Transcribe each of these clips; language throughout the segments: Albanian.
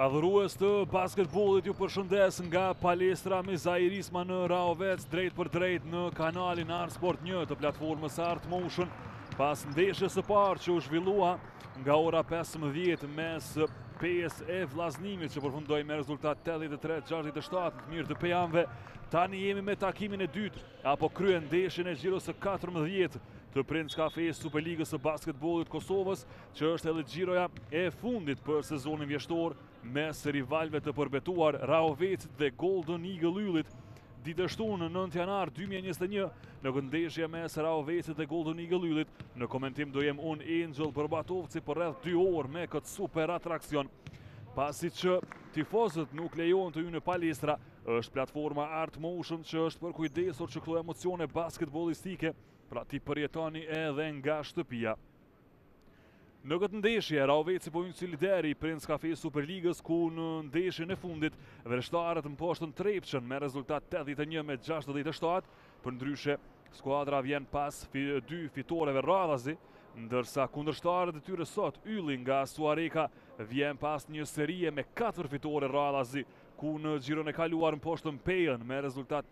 Adhurues të basketbollit ju përshëndes nga palestra me Zairisma në Rahovec, drejt për drejt në kanalin Art Sport 1 të platformës Art Motion, pas ndeshjes së parë që u zhvillua nga ora 15 mes PES e Vllaznimit që përfundoi me rezultat 83-67 të mirë të pejanëve. Tani jemi me takimin e dytë apo kryen ndeshjen e xhiros së 14 të Prince Cafe Superligës së basketbollit Kosovës, që është edhe xhiroja e fundit për sezonin vjeshtor mes rivalëve të përbetuar Rahovecit dhe Golden Eagle Yllit. Ditë shtunë në 9 janar 2021 në ndeshje mes Rahovecit dhe Golden Eagle Yllit. Në komentim do jem unë Angel Berbatovci për rreth 2 orë me këtë super atraksion. Pasi që tifozët nuk lejohen të hyjnë në palestra, është platforma Art Motion që është për kujdesur që këto emocione basketbollistike pra ti përjetoni edhe nga shtëpia. Në këtë ndeshje, Rahoveci po hyn si lideri i Prince Cafe Superligës, ku në ndeshjen e fundit vërshtarët mposhtën Trepçën me rezultat 81-67, përndryshe skuadra vjen pas 2 fitoreve radhazi, ndërsa kundërshtarët e tyre sot, Ylli nga Suareka, vjen pas një serie me 4 fitore radhazi, ku në xhiron e kaluar mposhtën Pejën me rezultat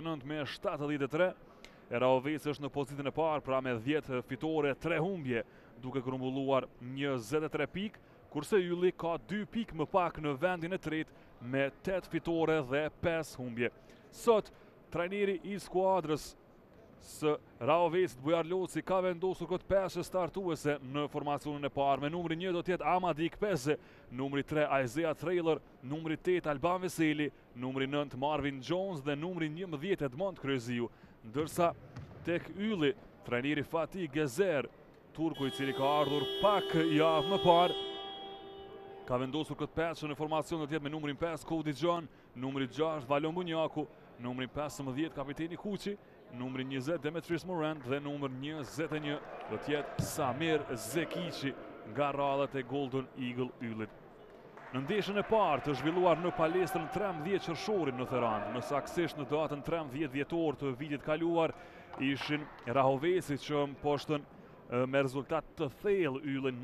89-73. Rahoveci është në pozitën e parë pra me 10 fitore, 3 humbje, duke grumbulluar 23 pikë, kurse Ylli ka 2 pikë më pak në vendin e tretë me 8 fitore dhe 5 humbje. Sot, trajneri i skuadrës së Rahovecit Bujar Loci ka vendosur këtë pesë startuese në formacionin e parë. Me numri 1 do tjetë Amadi Kpeze, numri 3 Isaiah Trailer, numri 8 Alban Veseli, numri 9 Marvin Jones dhe numri 11 Edmond Kryeziu. Ndërsa tek Ylli, trajneri Fatih Gezer, turku i cili ka ardhur pak javë më parë, ka vendosur këtë pesë në formacion do tjetë me numrin 5 Cody John, numri 6 Valon Bunjaku, numri 15 kapiteni Kuqi, numri 20 Demetrius Morant dhe numër 21 do tjetë Samir Zekici nga radhët e Golden Eagle Yllit. Në ndeshjen e parë të zhvilluar në palestrën 13 qershorin në Tiranë, më saktësisht në datën 13 dhjetor të vitit kaluar, ishin Rahoveci që mposhtën me rezultat të thellë Yllin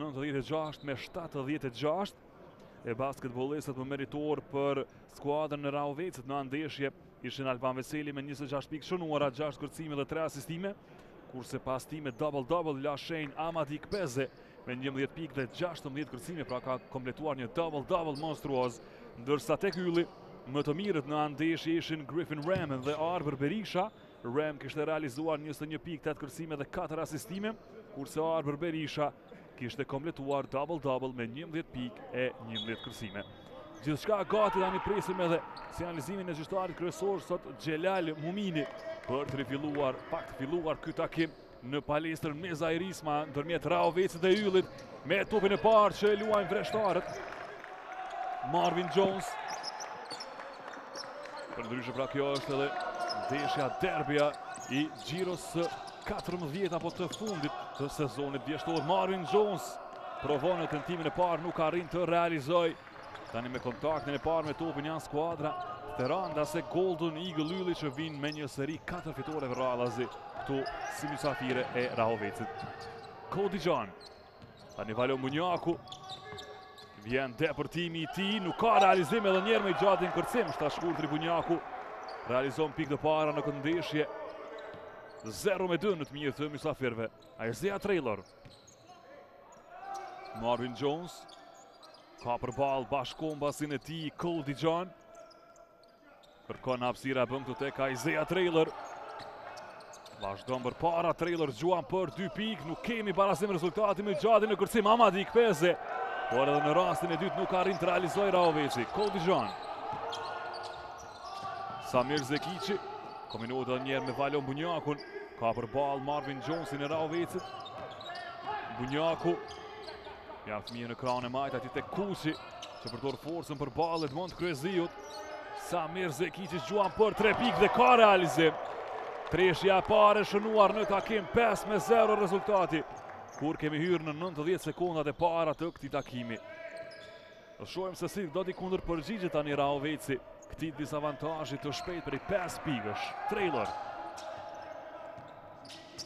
96-76. E basketbollistët më meritor për skuadrën e Rahovecit në ndeshje ishin Alban Veseli me 26 pikë shënuara, 6 kërcime dhe 3 asistime, kurse pas time double-double la shenjë Amadi Kpeze me 11 pikë dhe 16 kërcime, pra ka kompletuar një double-double monstruoz, ndërsa tek Ylli më të mirët në ndeshje ishin Griffin Ram dhe Arber Berisha. Ram kishte realizuar 21 pikë, 8 kërcime dhe 4 asistime, kurse Arber Berisha kishte kompletuar double-double me 11 pikë e 11 kërcime. Gjithçka gati tani presim edhe sinjalizimin e gjyqtarit kryesor sot Xhelal Mumini për të rifilluar, pak të filluar ky takim në palestrën me Zairisma ndërmjet Rahovecit dhe Yllit, me topin e parë që e luajnë vreshtarët. Marvin Jones. Përndryshe pra kjo është edhe ndeshja derbija i xhiros së 14 apo të fundit të sezonit vjeshtor. Marvin Jones provon në tentimin e parë, nuk arrin të realizoj. Tani me kontaktin e parë me topin janë skuadra Teranda se Golden Eagle Ylli që vinë me një seri 4 fitoreve radhazi këtu si mysafire e Rahovecit. Cody John. Tani Valon Bunjaku. Vjen depërtimi i tij, nuk ka realizim edhe njerë me i gjatin kërcim. Shtashkurtri Bunjaku realizon pikë të para në këtë ndeshje. 0-2 në të mirë të mysafirëve. Isaiah Trailer. Marvin Jones. Ka për balë bashkombasin e tij Cody John. Kërkon hapësira bën këtu tek Isaiah Trailer. Vazhdon për para, Trailer gjuan për 2 pikë, nuk kemi barasim rezultati me gjatin në kërcim Amadi Kpeze. Por edhe në rastin e dytë nuk arrin të realizoj Rahoveci. Cody John. Samir Zekici. Kombinohet edhe njerë me Valon Bunjakun. Ka për balë Marvin Jonesin e Rahovecit. Bunjaku. Ja fëmijë në krahun e majt aty tek Kuqi, që përdor forcën për balë Edmond Kryeziut. Samir Zekici gjuan për 3 pikë dhe ka realizim. Treshja e parë shënuar në takim, 5-0 rezultati, kur kemi hyrë në 90 sekondat e para të këtij takimi. Do shohim se si do t'i kundër përgjigjet tani Rahoveci këtij disavantazhi të shpejt për i 5 pikësh. Trailer.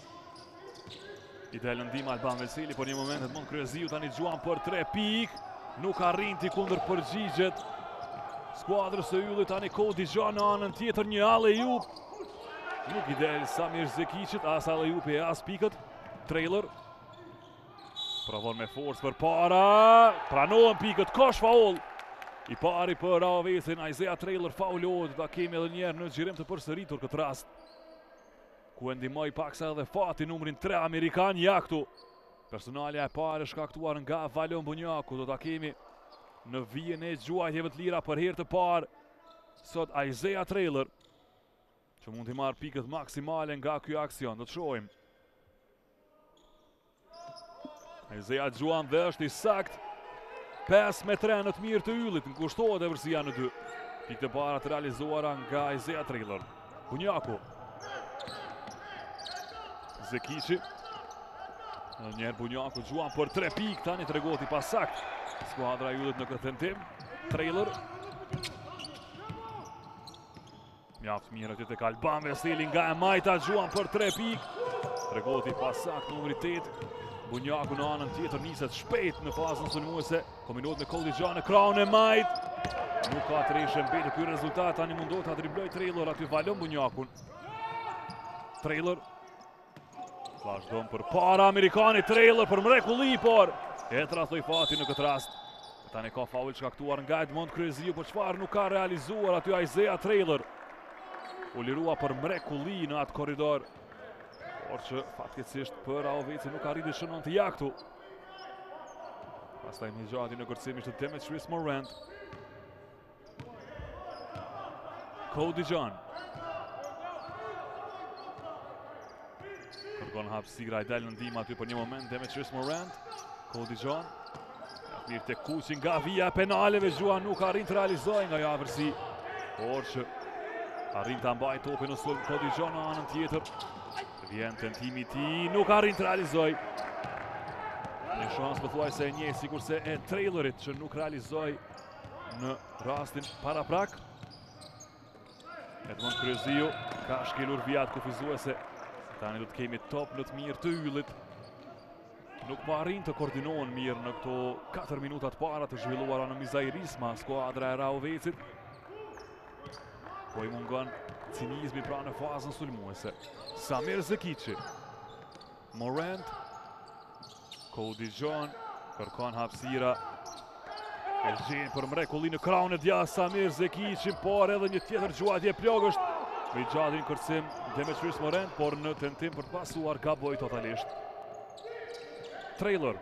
I del ndihmë Alban Veseli, por një moment Edmond Kryeziu tani gjuan për 3 pikë. Nuk arrin t'i kundër përgjigjet skuadrës së Yllit. Tani Cody John në anën tjetër, një alley-oop. Nuk i del Samir Zekiqit, as alley-oopi e as pikët. Trailer provon me forcë për para, pranohen pikët, kosh faul. I pari për Raovecin, Isaiah Trailer faulohet, da kemi edhe njerë në xhirim të përsëritur këtë rast. Ku e ndihmoi paksa edhe fati numrin 3 amerikan, ja këtu. Personalja e parë shkaktuar nga Valon Bunjaku, do ta kemi në vijen e gjuajtjeve të lira për herë të parë. Sot Isaiah Trailer, që mund t'i marrë pikët maksimale nga ky aksion, do të shohim. Isaiah Gjuan dhe është i sakt 5-3 në të mirë të Yllit, në kushtohet e vërsia në 2. Pikët e para të realizuara nga Isaiah Trailer. Bunjaku. Zekiqi. Në njerë Bunjaku Gjuan për 3 pikë, tani tregoti pas sakt. Skuadra e Yllit në këtë tentim. Trailer. Mjaft mirë aty tek Alban Veseli nga e majta, Gjuan për 3 pikë. Tregoti pas sakt numri 8. Bunjaku në anën tjetër niset shpejt në fazën sulmuese. Kombinohet me Cody John në krahun e majt. Nuk ka treshe mbetë ky rezultat, tani mundohet ta dribloj Trailer aty Valon Bunjakun. Trailer. Vazhdon për para amerikani Trailer për mrekulli, por e tradhtoi fati në këtë rast. Tani ka faul shkaktuar nga Edmond Kryeziu, por çfarë nuk ka realizuar aty Isaiah Trailer. U lirua për mrekulli në atë korridor. Por që fatkeqësisht për Raovecin nuk arriti shënon të ja këtu. Pastaj një gjati në kërcimisht të Demetrius Morant. Cody John. Kërkon hapësira, i del në ndihmë aty për një moment Demetrius Morant. Cody John. Mirë tek kuqi nga vija e penaleve, Gjuan nuk arrin të realizojë nga javërsi. Por që arrin të mbajë topin në sulm Cody John në anën tjetër. Vjen tentimi i tij, nuk arrin të realizoj. Një shans pothuajse e njeh, sikurse e Trailerit që nuk realizoi në rastin paraprak. Edmond Kryeziu ka shkelur vijat kufizuese. Tani do të kemi top në të mirë të Yllit. Nuk po arrin të koordinohen mirë në këto 4 minuta të para të zhvilluara në mizairisma skuadra e Raovecit. Po i mungon cinizmi pra në fazën sulmuese. Samir Zekiqi. Morant. Cody John. Kërkon hapësira. E gjen për mrekulli në krahun e djathtë Samir Zekiqi, por edhe një tjetër gjuajtje plagësht. Me gjatin kërcim Demetrius Morant, por në tentim për të pasuar gaboi totalisht. Trailer.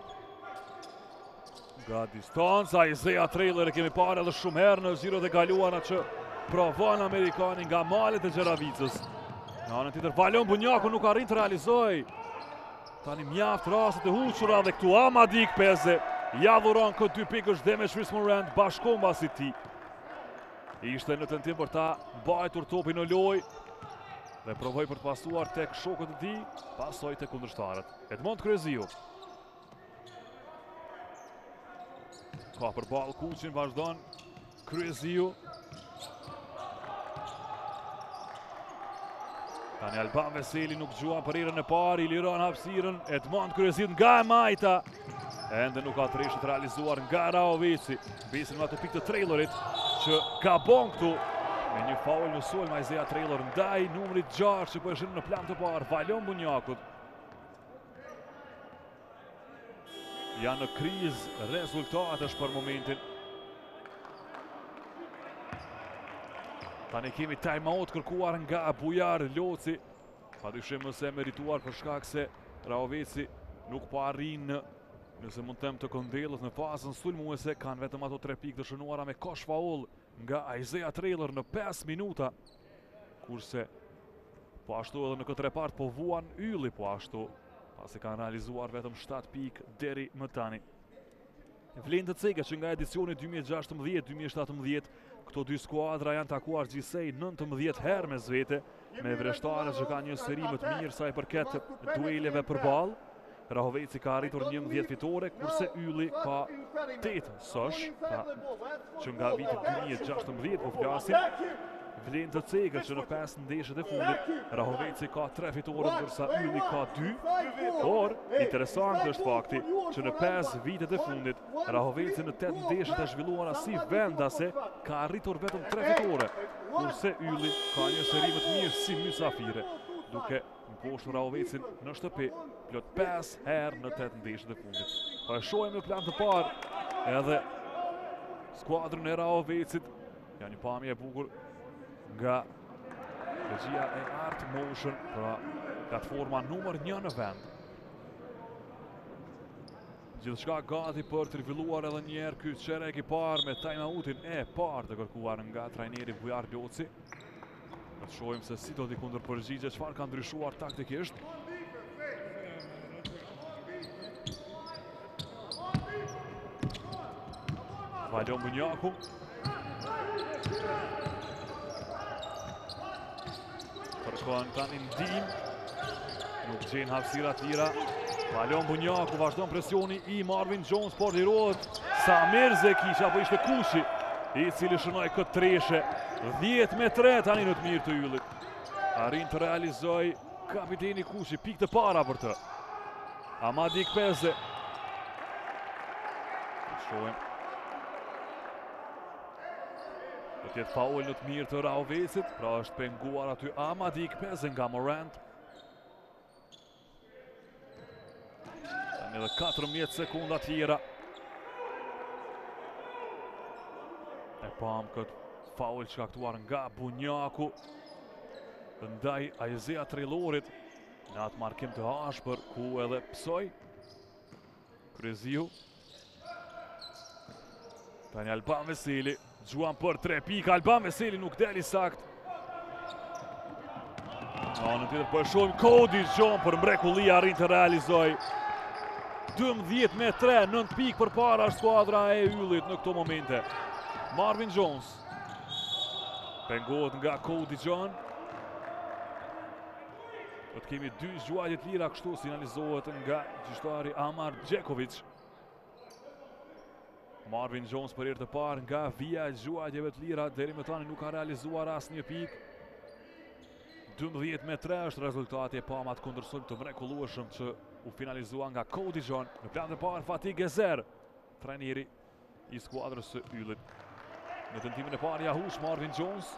Nga distanca, Isaiah Trailer e kemi parë edhe shumë herë në xhirot e kaluara që provon amerikani nga malet e Gjeravicës. Në anën tjetër Valon Bunjaku nuk arrin të realizoj. Tani mjaft rastet e huqura dhe këtu Amadi Kpeze ja dhuron këtë 2 pikësh Demetrius Morant bashkon mbasi tij. Ishte në tentim për ta mbajtur topin në lojë dhe provoi për të pasuar tek shokët e tij, pasoi tek kundërshtarët. Edmond Kryeziu. Ka përballë kuqin, vazhdon Kryeziu. Tani Alban Veseli nuk Gjuan për herën e parë, i liron hapësirën Edmond Kryeziu nga e majta. Ende nuk ka treshe të realizuar nga Raoveci. Besin me ato pikë të Trailerit që gabon këtu me një faul në sulm Isaiah Trailer ndaj numrit 6 që po e shën në plan të parë Valon Bunjakut. Janë në krizë rezultatesh për momentin. Tani kemi time-out kërkuar nga Bujar Loci. Padyshim mëse merituar për shkak se Raoveci nuk po arrin nëse mund të them të këndellës në fazën sulmuese, kanë vetëm ato 3 pikë të shënuara me kosh faul nga Isaiah Trailer në 5 minuta. Kurse po ashtu edhe në këtë repart po vuan Ylli po ashtu, pasi kanë realizuar vetëm 7 pikë deri më tani. Vlen të cekë që nga edicioni 2016-2017 këto dy skuadra janë takuar gjithsej 19 herë mes vete, me vreshtare që kanë një seri më të mirë sa i përket dueleve përballë. Rahoveci ka arritur 11 fitore, kurse Ylli ka 8 sosh, që nga viti 2016 po flasim. vlen të cegët që në 5 ndeshjet e fundit Rahoveci ka 3 fitore ndërsa Ylli ka 2. Por interesant është fakti që në 5 vitet e fundit Rahoveci në 8 ndeshjet e zhvilluara si vendase ka arritur vetëm 3 fitore, kurse Ylli ka një seri më të mirë si mysafire, duke mposhtur Rahovecin në shtëpi plot 5 herë në 8 ndeshjet e fundit. Po e shohim në plan të parë edhe skuadrën e Rahovecit. Ja një pamje e bukur nga regjia e Art Motion, pra platforma numër 1 në vend. Gjithçka gati për të zhvilluar edhe një herë ky çerek i parë me timeoutin e parë të kërkuar nga trajneri Bujar Loci. Ne shohim se si do t'i kundërpërgjigje, çfarë ka ndryshuar taktikisht. Valion Bunjaku. Kërkon tani ndim, nuk gjen hapësira tjera. Valion Bunjaku, vazhdon presioni i Marvin Jones, por lirohet Samir Zekic, apo ishte Kushi i cili shënoi këtë treshe. 10-3 tani në të mirë të Yllit. Arrin të realizoj kapiteni Kushi, pikë të para për të. Amadi Kpeze. Shohim. Do tjetë faul në të mirë të Rahovecit, pra është penguar aty Amadi Kpeze nga Morant. Tani edhe 14 sekunda tjera. E pam këtë faul shkaktuar nga Bunjaku ndaj Ajzea Trellorit në atë markim të ashpër ku edhe psoj Kryziu. Tani Alban Veseli gjuan për 3 pika, Alban Veseli nuk deli sakt. Në tjetër po e shohim Cody John për mrekullia arrin të realizoj 12-3, 9 pikë përpara skuadra e Yllit në këto momente. Marvin Jones pengohet nga Cody John. Do të kemi 2 zgjuajtje të lira, kështu sinalizohet nga gjyqtari Amar Gjekovic. Marvin Jones për herë të parë nga vija e zgjuajtjeve të lira, deri më tani nuk ka realizuar asnjë pikë. 12-3 është rezultati e pamat kundërshëm të mrekullueshëm që u finalizua nga Cody John. Në plan të parë Fatih Gezer, trajneri i skuadrës së Yllit. Në tentimin e parë Jahush Marvin Jones.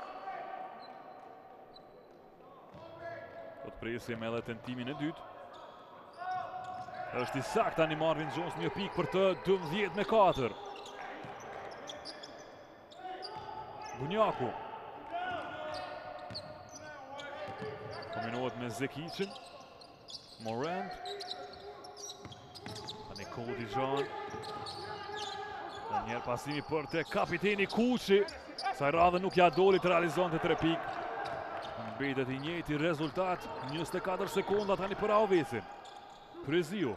Do të presim edhe tentimin e dytë. Është i saktë tani Marvin Jones, një pikë për të 12-4. Bunjaku. Kombinohet me Zekicin. Morant. Tani Cody John. Dhe njerë pasimi për të kapiteni Kushi. Saj radhe nuk ja doli të realizon të 3 pikë. Mbetet i njëjti rezultat, 24 sekunda tani për Rahovecin. Kryziu.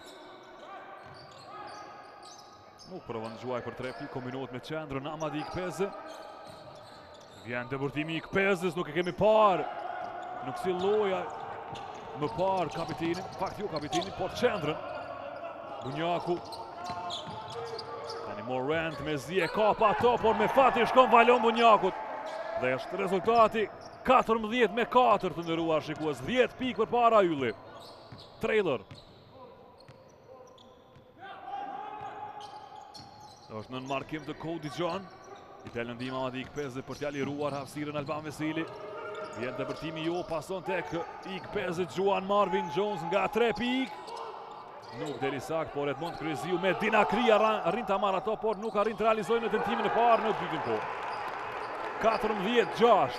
Nuk provon gjuaj për 3 pikë, kombinohet me qendrën Amadi Kpeze. Vjen debërtimi i Kpezes, nuk e kemi parë. Nuk si loja më parë kapitenin, fakt jo kapitenin, por qendrën. Bunjaku. Tani Morant me zi e kapa ato, por me fati shkon Valion Bunjakut. Dhe është rezultati 14-4 të ndëruar shikues, 10 pikë për para Ylli. Trailer. Është në markim të Cody John. I del në ndihmë Amadi Kpeze për t'ja liruar hapësirën Alban Veseli. Vjen depërtimi jo, pason tek Kpeze Juan Marvin Jones nga 3 pikë. Nuk deri sakt, por Edmond Kryziu me dinakri arrin ta marrë ato, por nuk arrin të realizojë në tentimin e parë në dytën po. 14-6.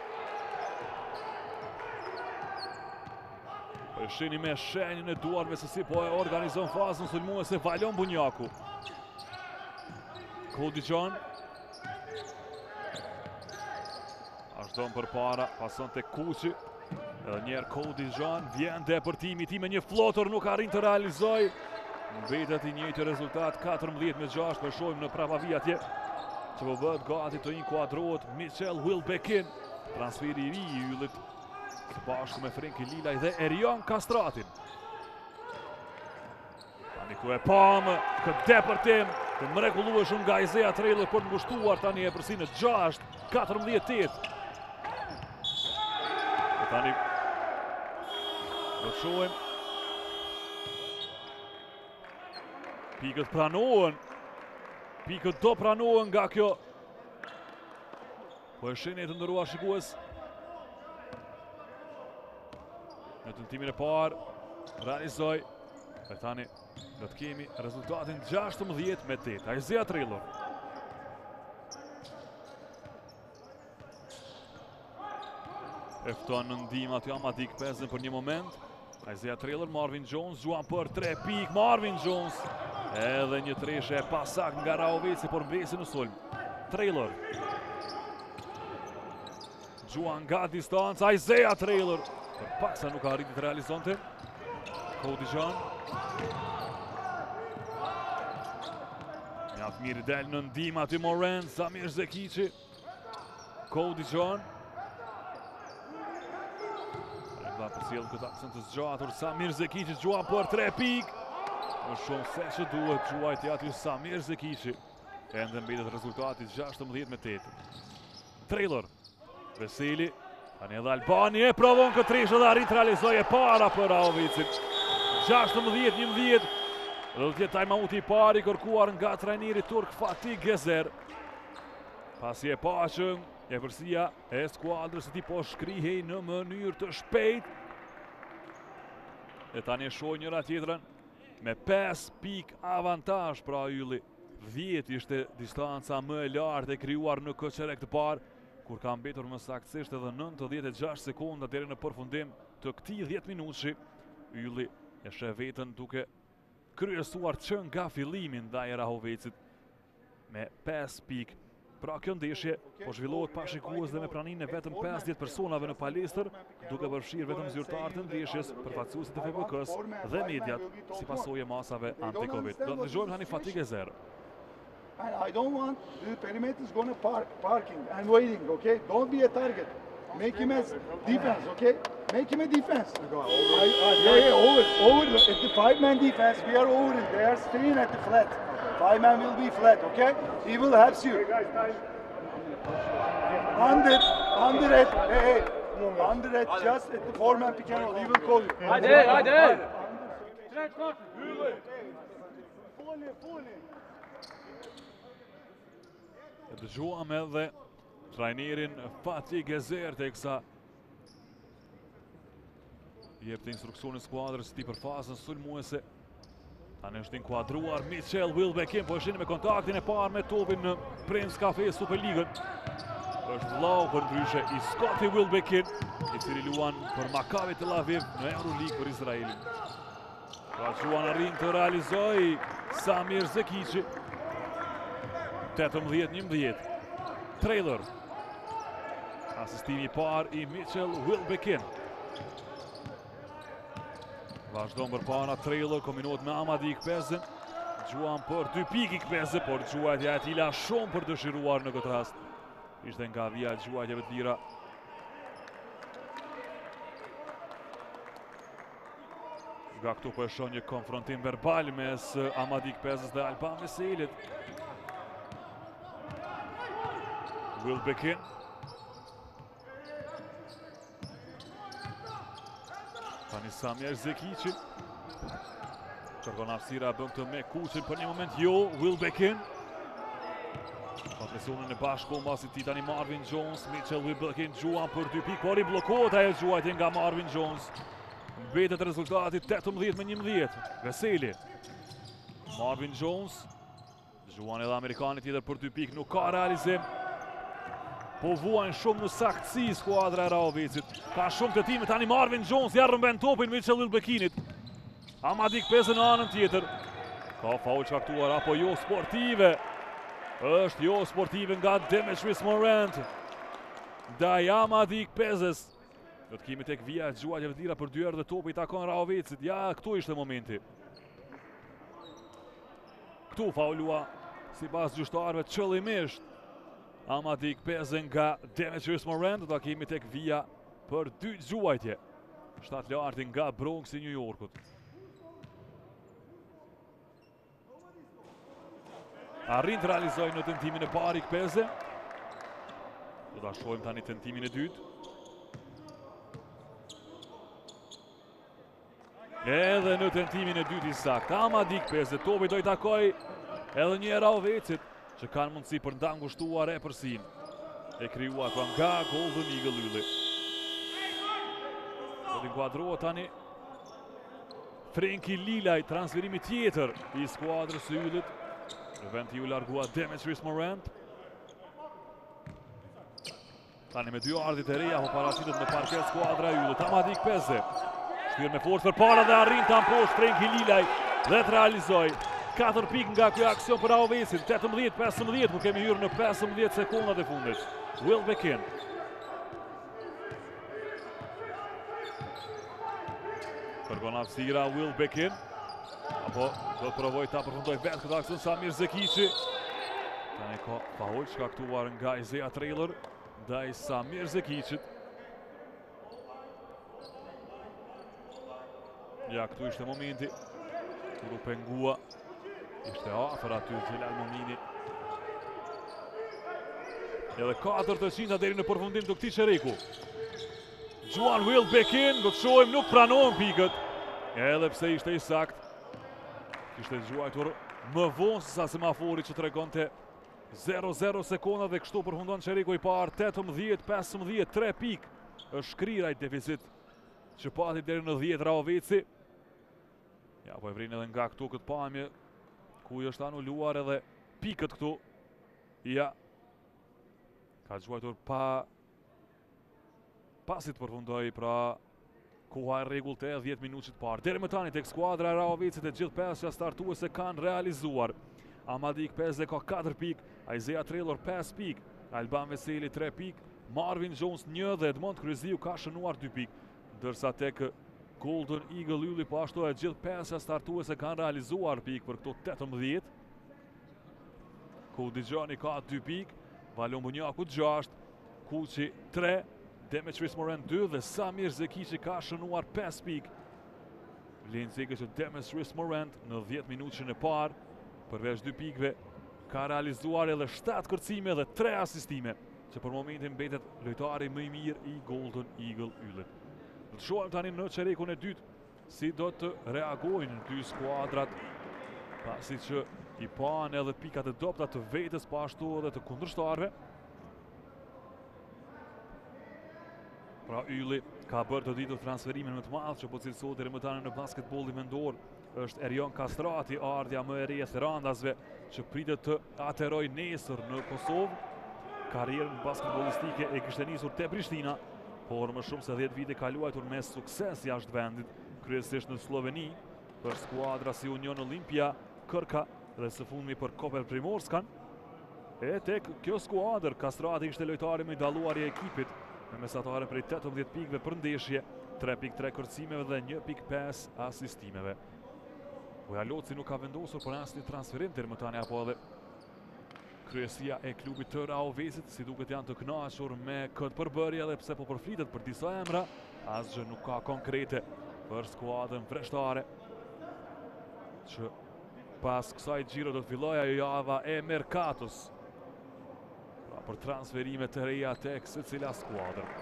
Po e shihni me shenjën e duarve se si po e organizon fazën sulmuese Valion Bunjaku. Cody John. Ashton për para, pason të Kushi. Edhe njerë Cody John, vjen depërtimi ti me një flotor, nuk arrin të realizoj. Mbetet i njëjti rezultat, 14-6, për shojmë në prapavija atje. Që po bëhet gati të inkuadrohet Michel Wilbekin, transferi i ri i Yllit, së bashku me Frenkie Lilaj dhe Erion Kastratin. Tani ku e pamë këtë depërtim të mrekullueshëm nga Ajzea Trellorit për të ngushtuar tani e përsi në 6, 14-8. Tani do të shohim. Pikët pranohen. Pikët do pranohen nga kjo. Po e shenjë të ndëruar shikues. Në tentimin e parë realizoi. E tani do të kemi rezultatin 16-8. Isaiah Traylor. Efton në ndihmë aty Amadik Pezën për një moment. Isaiah Traylor, Marvin Jones, Juan për 3 pikë, Marvin Jones. Edhe një treshe e pasak nga Raovici, por mbesi në sulm. Traylor. Juan nga distancë, Isaiah Traylor. Për paksa nuk arriti të realizonte. Cody John. Mjaft mirë del në ndihmë aty Morant, Samir Zekici. Cody John. Për sjellë këtë aksion të zgjatur, Samir Zekici, Juan për 3 pikë. Më shumë se që duhet quajti aty Samir Zekici. Ende mbetet rezultati 16-8. Traylor, Veseli, tani edhe Albani e provon këtë treshe dhe arrit realizoi e para për Raovicin. 16-11. Do të jetë timeouti i parë i kërkuar nga trajneri turk Fatih Gezer. Pasi e pa që Evropsia e skuadrës e ti po shkrihej në mënyrë të shpejt. E tani e shoh njëra tjetrën me 5 pikë avantazh pra Ylli. 10 ishte distanca më e lartë e krijuar në këtë të parë, kur ka mbetur më saktësisht edhe 96 sekonda deri në përfundim të këtij 10 minutëshi. Ylli e sheh veten duke kryesuar që nga fillimi ndaj Rahovicit me 5 pikë. Pra kjo ndeshje po zhvillohet pa shikues dhe me praninë e vetëm 50 personave në palestër, duke përfshirë vetëm zyrtarët e ndeshjes, përfaqësuesit e FBK-s dhe mediat, si pasojë masave anti-Covid. Do të dëgjojmë tani Fatih Gezer. And I don't want the perimeter is going to parking and waiting, okay? Don't be a target. Make him as defense, okay? Make him a defense. Over. At the 5-man defense, we are over it. They are staying at the flat. 5-man will be flat, okay? He will help you. Under it. Hey. Under it, just at the 4-man pick and roll. He will call you. Hadi. Dëgjuam edhe trajnerin Fatih Gezer teksa jep të instruksionin skuadrës së tij për fazën sulmuese. Tani është inkuadruar Mitchell Wilbekin, po është me kontaktin e parë me topin në Prince Cafe Superligën. Është vllau për ndryshe i Scottie Wilbekin, i cili luan për Maccabi Tel Aviv në Euroleague për Izraelin. Pra Juan arrin të realizoi Samir Zekici. 18-11. Traylor. Asistimi i parë i Mitchell Wilbekin. Vazhdon përpara Traylor, kombinohet me Amadik Pezën. Juan për 2 pikë Ikpezë, por gjuajtja e tij la shumë për dëshiruar në këtë rast. Ishte nga vija gjuajtjeve të lira. Nga këtu po e shoh një konfrontim verbal mes Amadik Pezës dhe Alban Veselit. Wilbekin. Tani Samir Zekici. Kërkon hapësira, bën këtë me Kuçin për një moment, jo, Wilbekin. Ka presionin e bashku mbasi ti tani Marvin Jones, Mitchell Wilbekin, Juan për 2 pikë, por i bllokohet ajo gjuajtje nga Marvin Jones. Mbetet rezultati 18-11. Veseli. Marvin Jones. Juan edhe Amerikani tjetër për 2 pikë, nuk ka realizim. Po vuajnë shumë në saktësi skuadra e Rahovicit. Ka shumë të time tani Marvin Jones, ja rrëmben topin Mitchell Wilbekinit. Amadik Pezën në anën tjetër. Ka faul caktuar apo jo sportive. Është jo sportive nga Demetrius Morant. Ndaj Amadik Pezës. Do të kemi tek vija gjuajtjeve të tjera për 2 herë dhe topi i takon Rahovicit. Ja, këtu ishte momenti. Këtu faulua sipas gjyqtarëve qëllimisht. Amadik Pezën nga Demetrius Morant, do ta kemi tek vija për 2 gjuajtje. 7 larti nga Bronx i New Yorkut. Arrin të realizoj në tentimin e parë Ikpezë. Do ta shohim tani tentimin e dytë. Edhe në tentimin e dytë i saktë. Amadi Kpeze, topi do i takoj edhe një Raovecit, që kanë mundësi për nda ngushtuar e përsin. E krijuar pra nga Golden Eagle Ylli. Do t'inkuadrohet tani Frenki Lilaj, transferimi tjetër i skuadrës së Yllit. Në vend i u largua Demetris Morant. Tani me dy ardhit e reja, po paraqitet në parket skuadra e Yllit. Amadi Kpeze. Shtyr me forcë përpara dhe arrin ta mposh Frenki Lilaj dhe të realizoj 4 pikë nga ky aksion për Raovesin. 18-15, por kemi hyrë në 15 sekondat e fundit. Will Bekin. Kërkon hapësira Will Bekin. Apo do të provoj ta përfundoj vetë këtë aksion Samir Zekici. Tani ka faull shkaktuar nga Isaiah Traylor ndaj Samir Zekicit. Ja, këtu ishte momenti kur u pengua. Ishte afër aty Xhelal Momini. Edhe 400 deri në përfundim të këtij çereku. Juan Will Bekin, do të shohim nuk pranohen pikët. Edhe pse ishte i sakt. Ishte zgjuajtur më vonë se sa semafori që tregonte 0-0 sekonda dhe kështu përfundon çereku i parë 18-15, 3 pikë. Është shkrira i deficit që pati deri në 10 Raoveci. Ja, po e vrin edhe nga këtu këtë pamje ku i është anuluar edhe pikët këtu. Ja. Ka zgjuajtur pasi të përfundoi pra koha e rregullt e 10 minutit parë. Deri më tani tek skuadra e Raovecit e gjithë pesja startuese kanë realizuar. Amadi Kpeze ka 4 pikë, Isaiah Traylor 5 pikë, Alban Veseli 3 pikë, Marvin Jones 1 dhe Edmond Kryziu ka shënuar 2 pikë. Ndërsa tek Golden Eagle Ylli po ashtu e gjithë pesja startuese kanë realizuar pikë për këto 18. Kodigjani ka 2 pikë, Valon Bunjaku 6, Kuçi 3, Demetris Morant 2 dhe Samir Zekici ka shënuar 5 pikë. Vlen zgjidhje që Demetris Morant në 10 minutën e parë, përveç 2 pikëve, ka realizuar edhe 7 kërcime dhe 3 asistime, që për momentin mbetet lojtari më i mirë i Golden Eagle Yllit. Do të shohim tani në çerekun e dytë si do të reagojnë dy skuadrat, pasi që i pan edhe pikat e dobta të vetes, po ashtu edhe të kundërshtarëve. Pra Ylli ka bërë të ditur transferimin më të madh që po cilësohet deri më tani në basketbollin mendor. Është Erion Kastrati, ardhja më e re e Therandasve, që pritet të aterojë nesër në Kosovë. Karrierën basketbollistike e kishte nisur te Prishtina, por më shumë se 10 vite ka luajtur me sukses jashtë vendit, kryesisht në Sloveni, për skuadra si Union Olimpia, Krka dhe së fundmi për Koper Primorskan. E tek kjo skuadër, Kastrati ishte lojtari më i dalluar i ekipit, me mesatare prej 18 pikëve për ndeshje, 3.3 kërcimeve dhe 1.5 asistimeve. Buja Loci nuk ka vendosur për asnjë transferim deri më tani, apo edhe kryesia e klubit të Raovesit, si duket janë të kënaqur me këtë përbërje, dhe pse po përflitet për disa emra, asgjë nuk ka konkrete për skuadrën vreshtare, që pas kësaj xhiro do të fillojë ajo java e merkatos, pra për transferime të reja tek secila skuadër.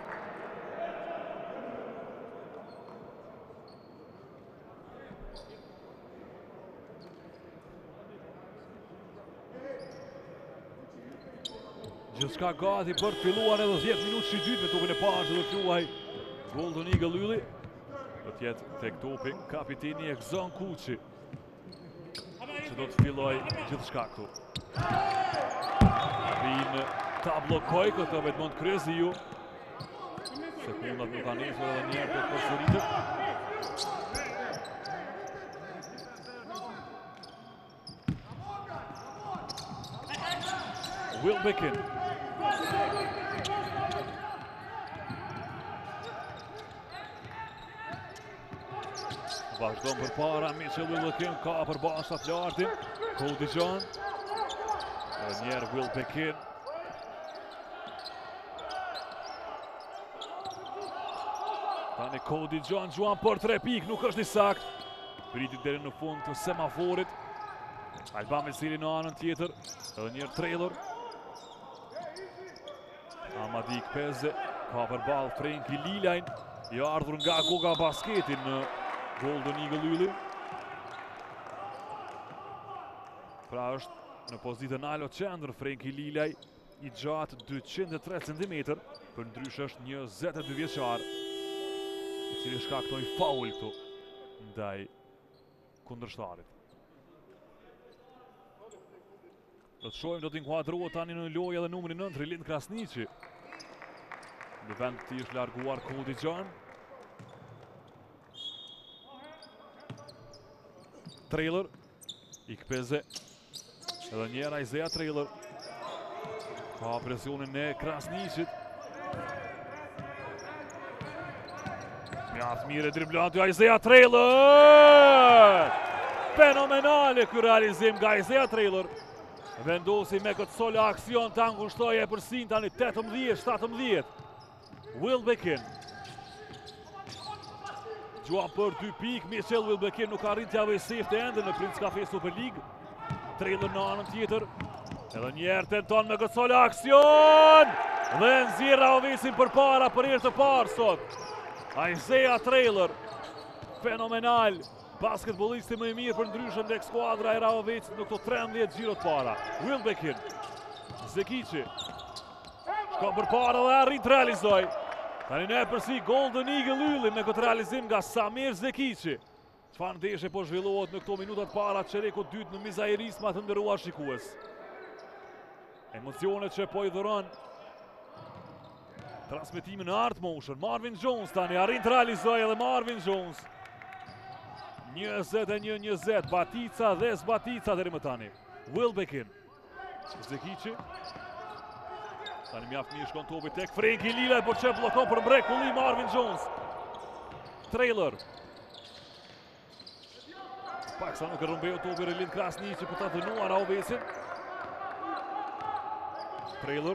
Gjithçka gati për të filluar edhe 10 minutë i dytë me topin e parë që do të luaj Golden Eagle Ylli. Do të jetë tek topi kapiteni Ekzon Kuçi, që do të filloj gjithçka këtu. Arrin ta bllokoj këtë Edmond Kryziu. Sekundat nuk kanë nisur edhe një herë për përsëritet. Will Bekin. Vazhdon për para, Mitchell Will Bekin ka për bashkët lartin, Kodigjani. Edhe njerë Will Bekin. Tani Kodigjani gjuan për 3 pikë, nuk është i sakt. Pritit deri në fund të semaforit. Alban Veseli në anën tjetër, edhe njerë Traylor. Amadi Kpeze ka përballë Frenki Lilajn, i ardhur nga Goga Basketi në Golden Eagle Ylli. Pra është në pozitën alo qendër Frenkie Lilaj, i gjatë 203 cm, për ndrysh është 22 vjeçar, i cili shkaktoi faul këtu ndaj kundërshtarit. Do të shohim, do të inkuadrohet tani në lojë edhe numri 9, Rilin Krasniqi. Në vend të tij është larguar Cody John. Trailer, Ikpeze, edhe njerë Isaiah Trailer. Ka presionin e Krasniqit. Mjaft mire driblanti Isaiah Trailer! Fenomenale ky realizim nga Isaiah Trailer. Vendosi me këtë sole aksion të angushtoj e përsin tani 18-17. Wilbekin. Gjuan për 2 pikë, Michel Wilbekin nuk arrit t'jave i safety ende në Prince Cafe Super League. Trailer në anën tjetër. Edhe njerë tenton me këtë sole aksion! Dhe nxjerr Raovesin për para për herë të parë sot. Isaiah Trailer. Fenomenal. Basketbollisti më i mirë për ndryshën tek skuadra e Raovecit në këto 13 gjirot para. Wilbekin. Zekici. Shkon për para dhe arrit realizoj. Tani ne përsi Golden Eagle Ylli me këtë realizim nga Samir Zekici. Çfarë ndeshje po zhvillohet në këto minutat para çereku dytë në Mizairisma të nderuar shikues. Emocionet që po i dhuron transmetimin në Art Motion. Marvin Jones tani arrin të realizoj edhe Marvin Jones. 21-20, Batica dhe Zbatica deri më tani. Wilbekin. Zekici. Tani mjaft mirë shkon topi tek Frenkie Lilaj, por që blokon për mrekulli Marvin Jones. Trailer. Paksa nuk e rëmbeu topi Rilin Krasniqi për ta dënuar Raovesin. Trailer.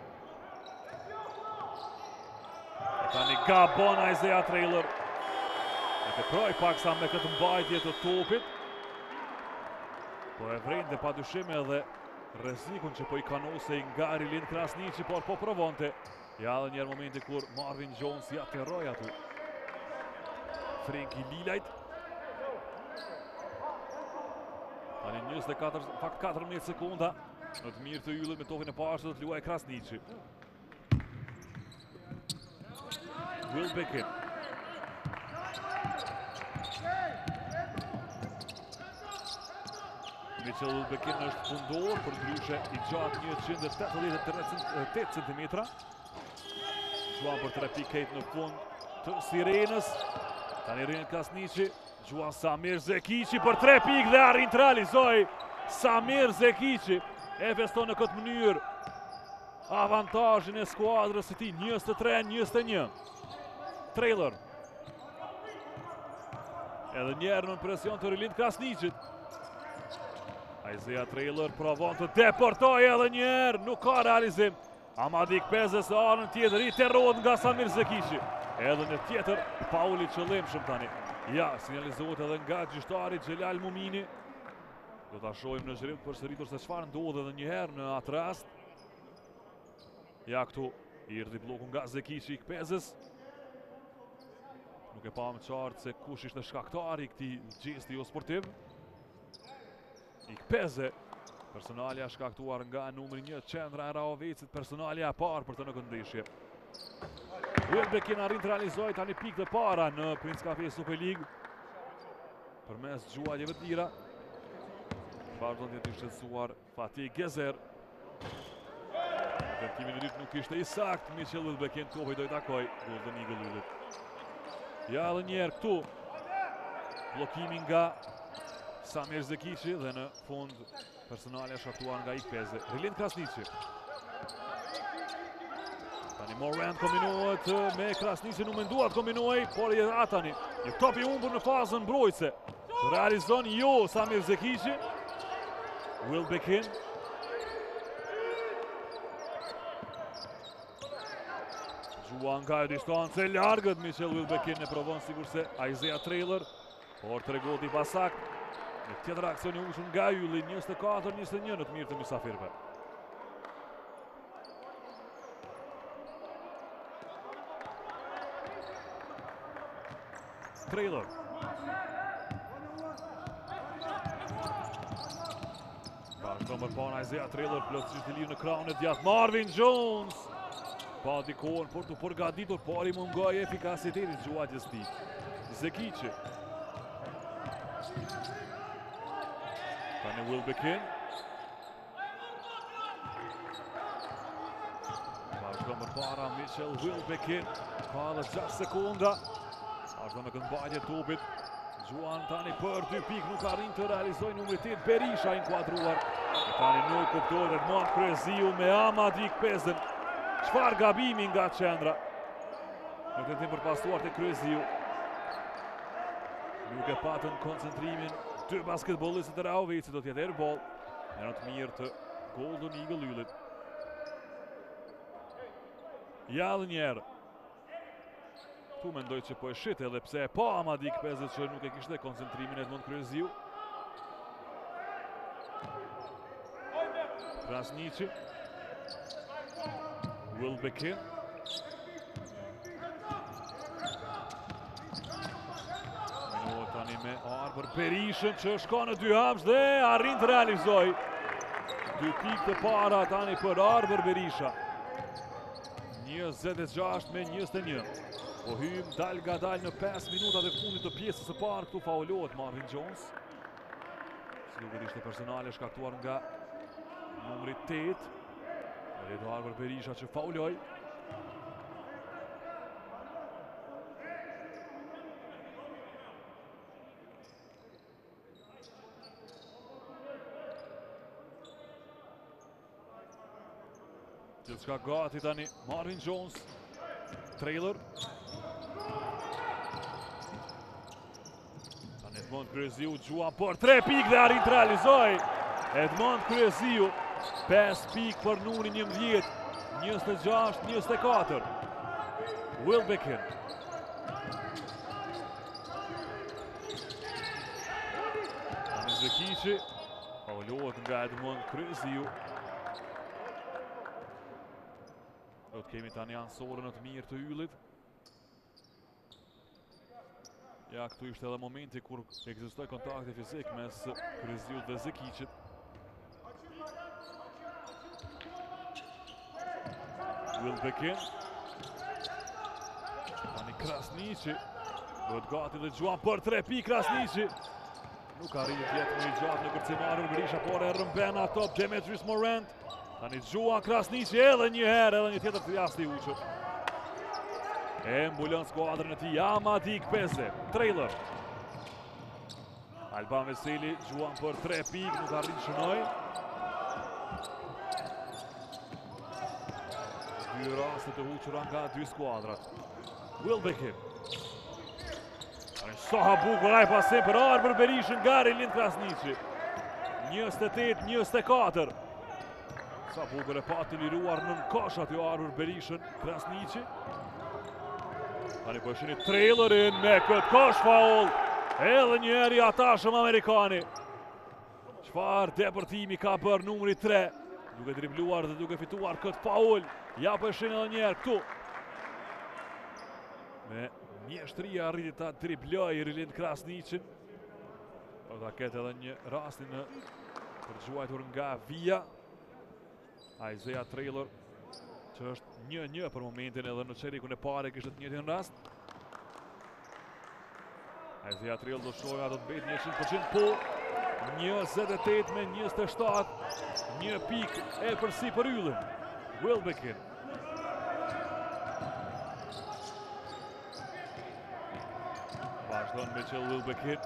Tani gabon Isaiah Trailer. E teproj paksa me këtë mbajtje të topit. Po e vrejnë dhe pa dyshime edhe rrezikun që po i kanosej nga Rilin Krasniqi, por po provonte. Ja edhe njerë momenti kur Marvin Jones ja terroj atu Frenkie Lilajt. Tani 14 sekunda. Në të mirë të Yllit me topin e pashtë do të luaj Krasniqi. Wilbekin. Michel Wilbekin është fundor për ndryshe i gjatë 188 cm. Gjuan për 3 pikë në fund të Sirenës. Tani Rilin Krasniqi. Gjuan Samir Zekici për 3 pikë dhe arrin të realizoj. Samir Zekici e feston në këtë mënyrë avantazhin e skuadrës së tij 23-21. Trailer. Edhe njerë në presion të Rilin Krasniqit. Isaiah Trailer provon të deportoj edhe njerë, nuk ka realizim. Amadi Ikpeze së anën tjetër i terrohet nga Samir Zekici. Edhe në tjetër fauli qëllimshëm tani. Ja, sinjalizohet edhe nga gjyhtari Xhelal Mumini. Do ta shohim në zhrim përsëritur se çfarë ndodhi edhe një herë në atë rast. Ja këtu i erdhi bloku nga Zekici Ikpezes. Nuk e pam qartë se kush ishte shkaktari i këtij gjesti jo sportiv. Ikpeze, personalja shkaktuar nga numri 1 qendra e Raovecit, personalja e parë për të në këndeshje. Wilbekin arrin të realizoj tani pikë të para në Prince Cafe Super League përmes gjuajtjeve të tjera. Vazhdon të shqetësuar Fatih Gezer. Tentimin e dytë nuk ishte i saktë, Michel Wilbekin topi do i takoj Golden Eagle Yllit. Ja edhe njerë këtu blokimi nga Samir Zekici dhe në fund personale shkaktuar nga Ikpeze. Rilin Krasniqi. Tani Morant kombinohet me Krasniqi, nuk menduat kombinohej, por je atani. Një top i humbur në fazën mbrojtëse. Realizon jo Samir Zekici. Wilbekin. Gjuan nga e distancë e largët, Michel Wilbekin e provon sigurse Isaiah Trailer, por tregot i pasakt. Në tjetër aksion i ushun nga Ylli, 24-21 në të mirë të mysafirve. Trailer. Vazhdon më para Isaiah Taylor plotësisht i lirë në krahun e djathtë. Marvin Jones pa dikohen për të përgatitur, por i mungoi efikasiteti gjuajtjes tij. Zekici. Tani Wilbekin. Vazhdon më para Mitchell Wilbekin. Ka edhe 6 sekunda. Vazhdon me këndbajtje topit. Gjuan tani për 2 pikë, nuk arrin të realizojë numri 8. Berisha inkuadruar. E tani nuk kuptohet Edmond Kryeziu me Amadik Pezën. Çfarë gabimi nga qendra. Në tentim për pastuar te Kryeziu. Nuk e patën koncentrimin 2 basketbollistët e Rahovicit, do t'jetë airball. Në të mirë të Golden Eagle Yllit. Ja edhe njerë. Tu mendoj që po e shite edhe pse e pa Amadik Pezët që nuk e kishte koncentrimin Edmond Kryeziu. Krasniqi. Wilbekin. Minuat tani me Arbër Berishën që shka në 2 hapsh dhe arrin të realizoj. 2 pikë të para tani për Arbër Berisha. 26 me 21. Po hym dal nga dal në 5 minutat e fundit të pjesës së parë. Këtu faulohet Marvin Jones. Si duket ishte personale shkaktuar nga numri 8. Edo Arbër Berisha që fauloj. Gjithçka gati tani Marvin Jones. Trailer. Tani Edmond Kryeziu gjuan për 3 pikë dhe arrin të realizoj. Edmond Kryeziu 5 pikë për numrin 11. 26-24. Wilbekin. Tani Zekici. Faulohet nga Edmond Kryeziu. Do të kemi tani ansorën në të mirë të Yllit. Ja, këtu ishte edhe momenti kur ekzistoi kontakti fizik mes Kryeziut dhe Zekicit. Wilbekin. Tani Krasniqi. Duhet gati dhe gjuan për 3 pikë Krasniqi. Nuk arrit jetë më i gjatë në kërcimarën Berisha, por e rëmben ato Demetrius Morant. Tani gjuan Krasniqi edhe një herë, edhe një tjetër të jashtë i uqët. E mbulon skuadrën e tij Amadik Pezë. Trailer. Alban Veseli gjuan për 3 pikë, nuk arrin shënoj. 2 raste të huqura nga 2 skuadrat. Wilbekin. Sa bukur ai pasim për Arbër Berishën nga Rilin Krasniqi. 28-24. Sa bukur e pa të liruar nën kosh aty Arbër Berishën Krasniqi. Tani po shihni trailerin me këtë kosh faul. Edhe një herë i atashëm amerikani. Çfarë depërtimi ka bërë numri 3. Duke dribluar dhe duke fituar këtë faul. Ja po shihni edhe një herë këtu. Me mjeshtria arriti ta dribloj Rilin Krasniqin. Po ta ketë edhe një rastin në përgjuajtur nga Vija. Isaiah Taylor që është 1-1 për momentin, edhe në çerikun e parë kishte të njëjtin rast. Isaiah Taylor do shojë ato të bëjë 100% po. 28 me 27. 1 pikë e përsi për Yllin. Wilbekin. Vazhdon Mitchell Wilbekin.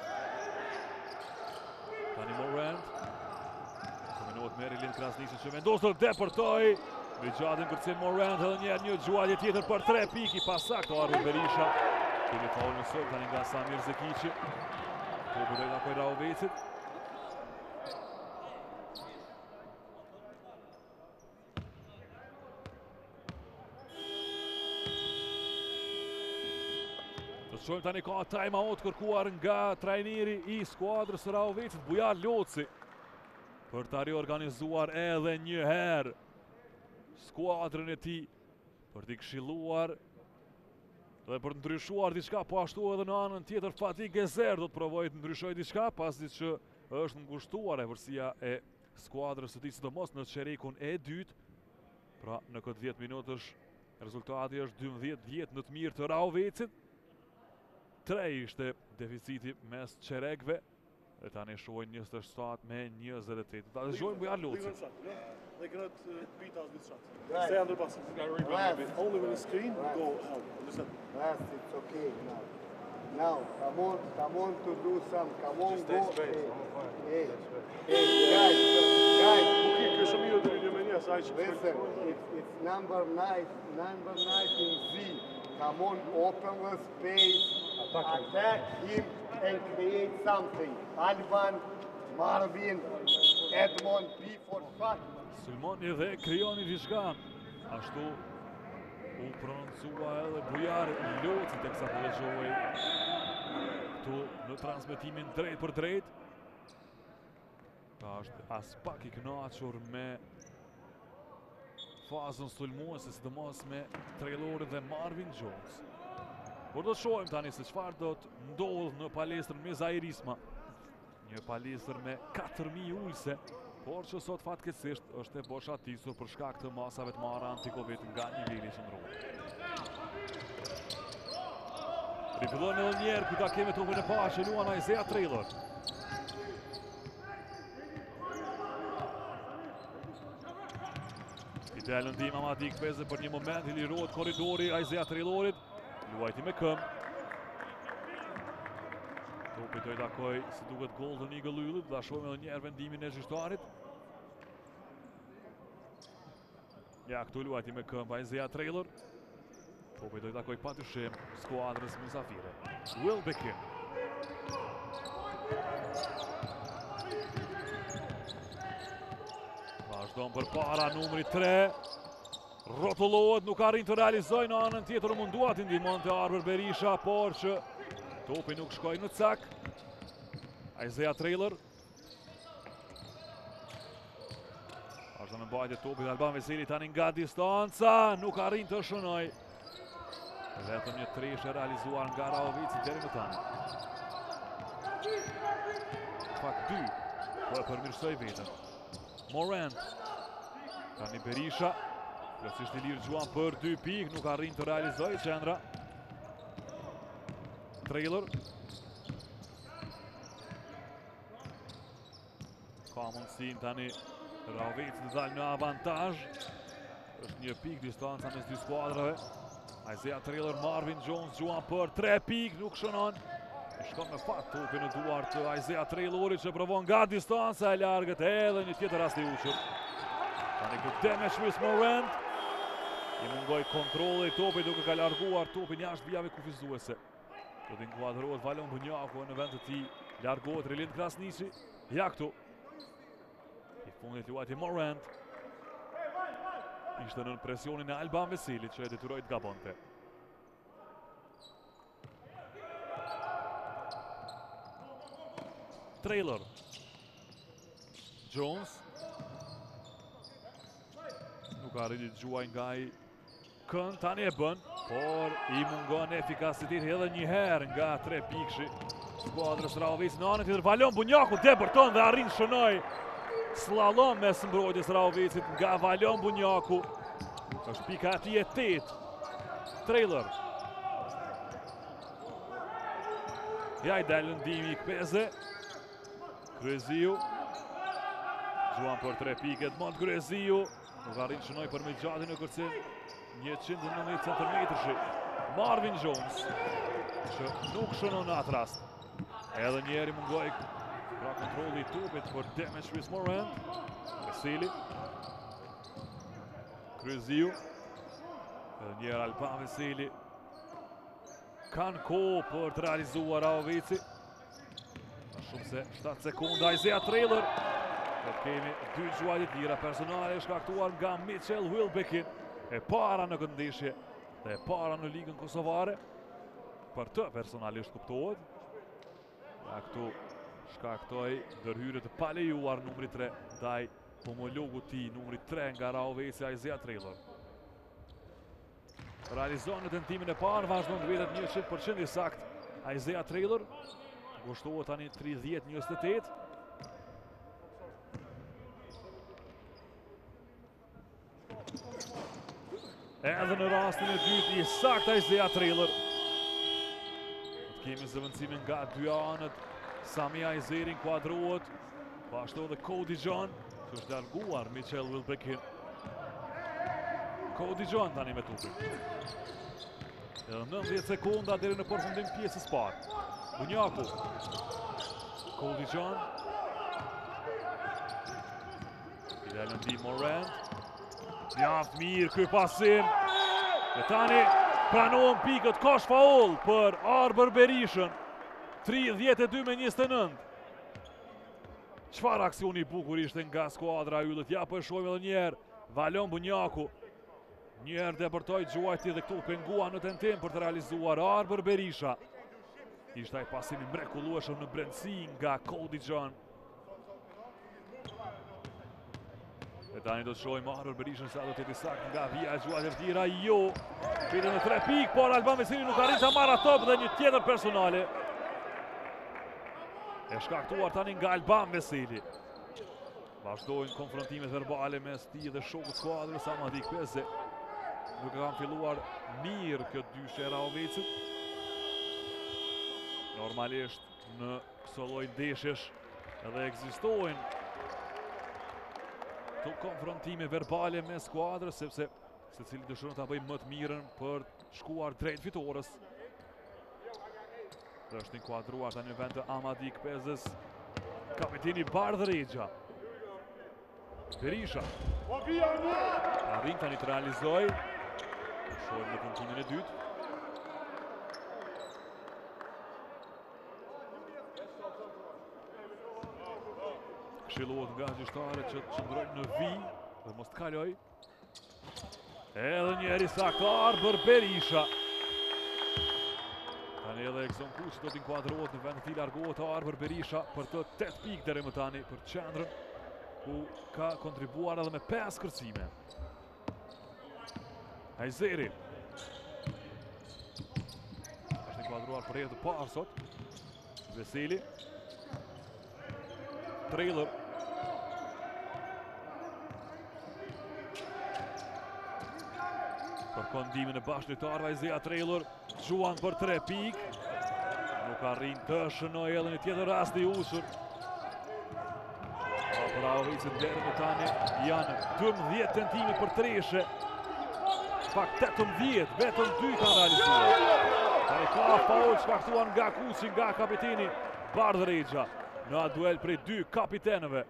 Tani Morant. Minuat me Rilin Krasniqi që vendos të depërtoj. Me gjatin kërcen Morant edhe një gjuajtje tjetër për 3 pikë. Pasakt Arbër Berisha. Kemi faul në sol tani nga Samir Zekici. Topu drejt akoj Rahovicit. Do të shohim tani ka time-out kërkuar nga trajneri i skuadrës së Rahovicit, Bujar Loci, për të riorganizuar edhe një herë skuadrën e tij, për t'i këshilluar dhe për të ndryshuar diçka, po ashtu edhe në anën tjetër Fatih Gezer do të provojë të ndryshojë diçka, pasi që është ngushtuar e vërsia e skuadrës së tij, sidomos në çerekun e dytë. Pra në këtë 10 minutësh rezultati është 12-10 në të mirë të Raovecit. 3 ishte deficiti mes çerekëve. E tani shohin 27 me 28. Ta dëgjojmë Bujar Luci. They cannot beat us with shots. Stay under bus. You gotta rebound a bit. Only when the screen go help. Understand? Last, it's okay now. Now, come on to do some. Come on, go. Hey, guys. Listen, it's number 9 in Z. Come on, open the space, attack him and create something. Alban, Marvin, Edmond, B for shot. Sulmoni dhe krijoni diçka. Ashtu u prononcua edhe Bujar Luci teksa po dëgjoj këtu në transmetimin drejt për drejt. Ta është as pak i kënaqur me fazën sulmuese, sidomos me Trailorit dhe Marvin Jones. Por do të shohim tani se çfarë do të ndodhë në palestrën me Zairisma. Një palestër me 4000 ulse, por që sot fatkeqësisht është e boshatisur për shkak të masave të marra anti-Covid nga niveli qendror. Rifillon edhe njerë ku ta kemi topin e parë që luan Isaiah Trailor. I delën ndihma Mati Kpeze për një moment i lirohet korridori Isaiah Trailorit. Luajti me këmbë. Topi do i takoj si duket Golden Eagle Yllit. Da shohim edhe njerë vendimin e gjyqtarit. Ja, këtu luajti me këmbë Isaiah Trailor. Topi do i takoj patyshim skuadrës mysafire. Wilbekin. Vazhdon për para numri 3. Rrotullohet, nuk arrin të realizojë në anën tjetër, mundua të ndihmonte Arber Berisha, por që topi nuk shkoi në cak. Isaiah Trailor. Vazhdon me mbajtje topit Alban Veseli tani nga distanca, nuk arrin të shënoj. Vetëm një treshë realizuar nga Raovici deri më tani. Fakt 2, po e përmirësoi vetëm. Morant. Tani Berisha. Plotësisht i lirë Gjuan për 2 pikë, nuk arrin të realizojë qendra. Trailor. Ka mundësin tani Raovici të dalë në avantazh. Është një pikë distanca mes dy skuadrave. Isaiah Trailor, Marvin Jones, Gjuan për 3 pikë, nuk shënon. I shkon me fat topi në duart të Isaiah Trailorit që provon nga distanca e largët, edhe një tjetër rast i ushur. Tani ku Demesh with Morant. I mungoj kontrolli i topit duke ka larguar topin jashtë vijave kufizuese. Do të inkuadrohet Valon Bunjaku në vend të tij, largohet Rilin Krasniqi. Ja këtu. I fundit luajti Morant. Ishte në presionin e Alban Veselit që e detyroi të gabonte. Trailor. Jones. Nuk arriti të gjuaj nga i kënd, tani e bën, por i mungon efikasitet edhe një herë nga 3 pikëshi. Skuadrës Raovic në anën tjetër, Valon Bunjaku debërton dhe arrin shënoj slalom mes mbrojtjes Raovicit nga Valon Bunjaku. Është pika ati e 8. Trailor. Ja i dalë ndihmi Kpeze. Kryeziu. Gjuan për 3 pikë Edmond Kryeziu. Nuk arrin shënoj për me gjatin në kërcim 190 cm. Marvin Jones, që nuk shënon në atë rast. Edhe njeri mungoj pra kontrolli i topit për Demesh with Morant. Veseli. Kryeziu. Edhe njerë Alban Veseli. Kanë kohë për të realizuar Raovici. Shumë se 7 sekunda Isaiah Trailor. Do të kemi 2 gjuajtje tjera personale shkaktuar nga Mitchell Wilbekin. E para në këndeshje dhe e para në ligën kosovare. Për të personalisht kuptohet. Ja këtu shkaktoi ndërhyrje të palejuar numri 3 ndaj homologu ti numri 3 nga Raovici Isaiah Trailor. Realizon në tentimin e parë, vazhdon të vetet 100% i sakt Isaiah Trailor. Ngushtohet tani 30-28. Edhe në rastin e dytë i saktë Isaiah Traylor. Kemi zëvendësimin nga dy anët. Sami Aizeri kuadrohet. Po ashtu edhe Cody John, që është larguar Michel Wilbekin. Cody John tani me tupin. Edhe 90 sekonda deri në përfundim pjesës parë. Bunjaku. Cody John. Di Morant. Mjaft mirë ky pasim. E tani pranohen pikët, ka shfaull për Arber Berishën. 32-29. Çfarë aksioni i bukur ishte nga skuadra e Yllit. Ja po e shohim edhe një herë. Valon Bunjaku. Një herë depërtoi Gjuajti dhe këtu pengua në tentim për të realizuar Arber Berisha. Ishte ai pasimi mrekullueshëm në brendësi nga Cody John. E tani do të shohim Arber Berishën sa do të jetë saktë nga vija e Gjuajt e vëtira. Jo. Pite në 3 pikë, por Alban Veseli nuk arrin ta marrë top dhe një tjetër personale. E shkaktuar tani nga Alban Veseli. Vazhdojnë konfrontimet verbale mes tij dhe shokut skuadrës Amadik Peze. Nuk kanë filluar mirë këtë dyshje e Raovecit. Normalisht në këto lloj ndeshjesh edhe ekzistojnë këto konfrontime verbale me skuadrës, sepse secili dëshiron ta bëjë më të mirën për shkuar drejt fitores. Është inkuadruar tani në vend të Amadik Pezes, kapiteni Bardh Rexha. Berisha. Arrin tani të realizoj. Shohim në tentimin e dytë. Këshillohet nga gjyqtarët që të qëndrojnë në vijë dhe mos të kaloj. Edhe njëri saktë Arber Berisha. Tani edhe Exxon Kuçi do të inkuadrohet në vend të tij, largohet Arber Berisha për të 8 pikë deri më tani për qendrën, ku ka kontribuar edhe me 5 kërcime. Aizeri. Është inkuadruar për herë të parë sot. Veseli. Traylor. Për kondimin e bashkëtarëve, Isaiah Traylor Gjuan për 3 pikë. Nuk arrin të shënojë edhe në tjetër rast i usur. Raovicit deri më tani janë 12 tentime për treshe. Pak 18, vetëm 2 kanë realizuar. Ai ka faul shkaktuar nga Kuçi, nga kapiteni Bardh Rexha. Në atë duel prej 2 kapitenëve.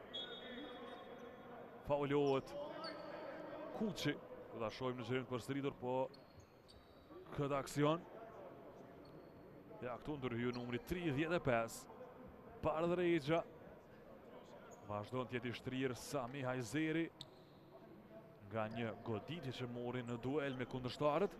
Faulohet Kuçi. Do ta shohim në zërin përsëritur, po këtë aksion. Ja, këtu ndërhyr numri 35. Bardh Rexha. Vazhdon të jetë i shtrirë Sami Aizeri nga një goditje që mori në duel me kundërshtarët.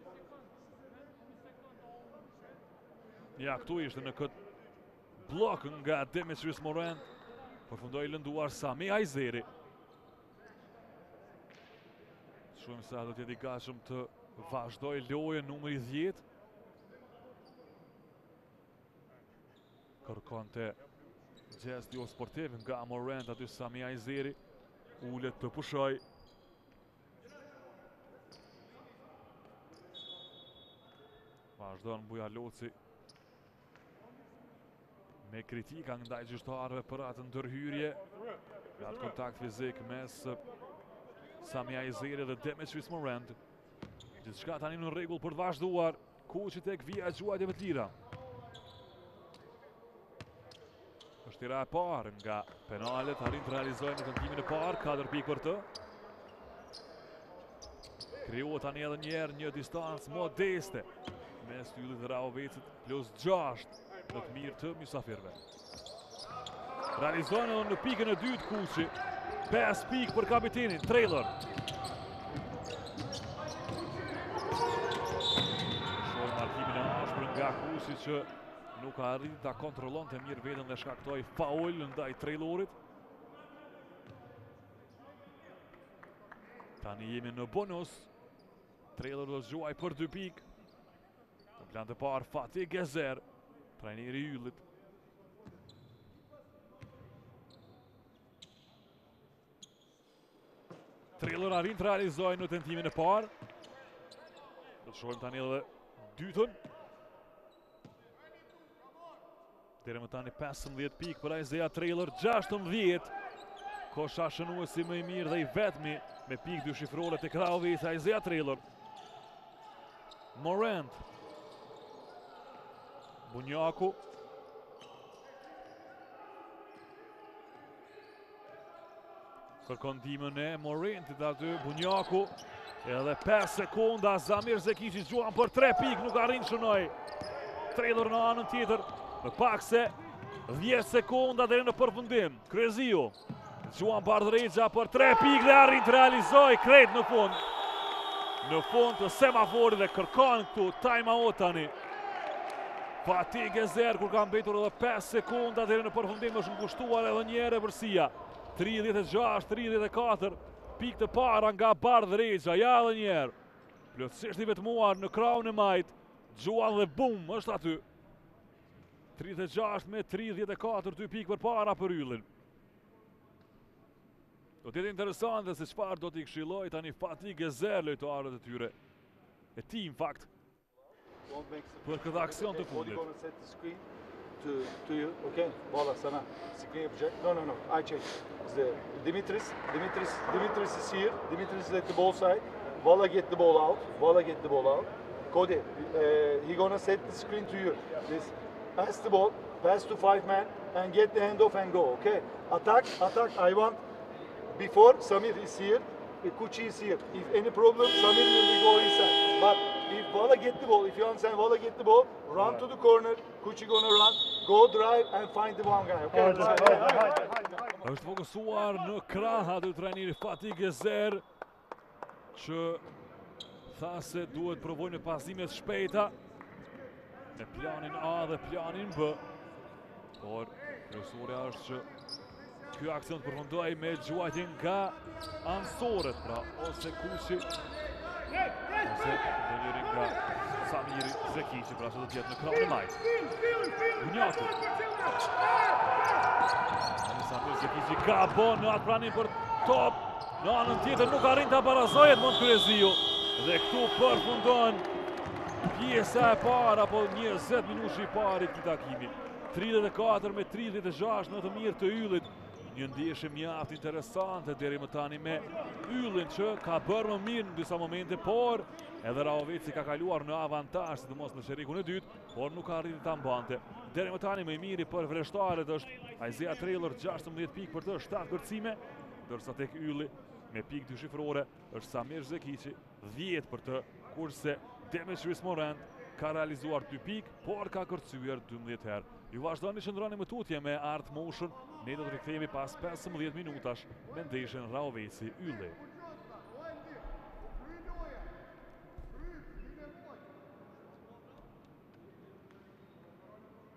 Ja, këtu ishte në këtë blok nga Demetrius Morant. Përfundoi lënduar Sami Aizeri. Shumë sa do të jetë i gatshëm të vazhdoj lojën numri 10. Kërkonte gjest jo sportiv nga Morant, aty Sami Aizeri ulet të pushoj. Vazhdon Buja Loci me kritika ndaj gjyqtarëve për atë ndërhyrje, nga atë kontakt fizik mes Sami Aizeri dhe Demetrius Morant. Gjithçka tani në rregull për të vazhduar. Kuçi tek vija e Gjuajtjeve të Lira. Është tira e parë nga penalet, arrin të realizojë në tentimin e parë, 4 pikë për të. Krijohet tani edhe një herë një distancë modeste mes Yllit dhe Raovecit, plus 6 në të mirë të mysafirëve. Realizojnë edhe në pikën e dytë Kuçi. 5 pikë për kapitenin Traylor. Shohim markimin e ashpër nga Kuçi që nuk arriti ta kontrollonte mirë veten dhe shkaktoi faul ndaj Traylorit. Tani jemi në bonus. Traylor do zgjuaj për 2 pikë. Në plan të parë Fatih Gezer, trajneri i Yllit. Traylor arrin të realizojë në tentimin e parë. të shohim tani edhe dytën. Deri më tani 15 pikë për Isaiah Traylor, 16. Kosha shënuesi më i mirë dhe i vetmi me pikë dyshifrore tek Raovic, Isaiah Traylor. Morant. Bunjaku. Kërkon ndihmën e Morantit aty, Bunjaku. Edhe 5 sekonda, Zamir Zekici gjuan për 3 pikë, nuk arrin shënoj. Traylor në anën tjetër, më pak se 10 sekonda deri në përfundim. Kreziu, gjuan Bardregja për 3 pikë dhe arrin të realizoj krejt në fund. Në fund të semaforit dhe kërkon këtu time-out tani. Fatih Gezer kur ka mbetur edhe 5 sekonda deri në përfundim, është ngushtuar edhe një herë vërsia. 36-34, pikë të para nga Bardregja, ja edhe një herë. Plotësisht i vetmuar në krahun e majt, gjuan dhe bum, është aty. 36-34, 2 pikë për para për Yllin. Do t'jetë interesante se çfarë do t'i këshilloj tani Fatih Gezer lojtarët e tyre. E ti, në fakt, për këtë aksion të fundit. To you, okay? Bola sana. Screen object. No. I check. Dimitris is here. Dimitris is at the ball side. Bola get the ball out. Cody, he gonna set the screen to you. This pass the ball, pass to 5 man, and get the handoff and go. Okay? Attack. I want before Samir is here. Kuchi is here. If any problem, Samir will go inside. But if Bola get the ball, if you understand, Bola get the ball, run to the corner. Kuchi gonna run, go drive and find the one guy. Okay? Është fokusuar në krah aty trajneri Fatih Gezer, që tha se duhet provojnë pasimet shpejta me planin A dhe planin B. Por kryesorja është që ky aksion të përfundoj me gjuajtjen nga ansorët, pra ose Kuçi, ose do njëri nga Samiri Zekici, pra që do t'jetë në krahun e majt. Bunjaku. Samir Zekici gabon në atë pranin për top, në anën tjetër nuk arrin ta barazohet Edmond Kreziu. Dhe këtu përfundon pjesa e parë apo 20 minushi i parë i këtij takimi. 34-36 në të mirë të Yllit. Një ndeshje mjaft interesante deri më tani me Yllin që ka bërë më mirë në disa momente, por edhe Raovici ka kaluar në avantazh, sidomos në sherikun e dytë, por nuk ka arritur ta mbante. Deri më tani më i miri për vreshtarët është Isaiah Traylor, 16 pikë për të 7 kërcime, ndërsa tek Ylli me pikë dyshifrore është Samir Zekici, 10 për të, kurse Demetrius Morant ka realizuar 2 pikë, por ka kërcyer 12 herë. Ju vazhdoni që ndroni më tutje me Art Motion, ne do të rikthehemi pas 15 minutash me ndeshjen Raovici Ylli.